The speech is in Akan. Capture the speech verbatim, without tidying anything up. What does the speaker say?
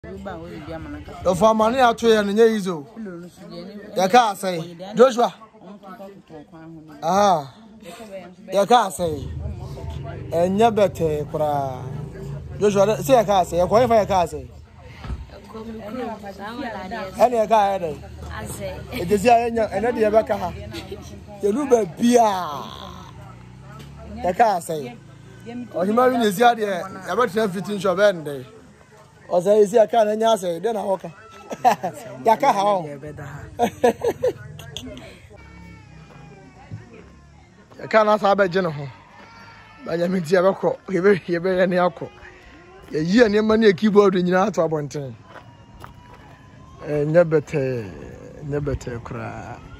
The for money out to and Yazo. You can't say, Joshua. Ah, you can't say, and you better, Joshua. Say, I can't say, a qualifier, I can't say. Any a guy, I say, it is another Rebecca. You do be beer. I can't say. Or he married his yard, about fifteen shop end day. Or say, is I can't and ya say, then I walk. Yaka how? I can't have a general. But I mean, you have a you better any alcohol. A year near money keyboard in your to a bontain. Never, never cry.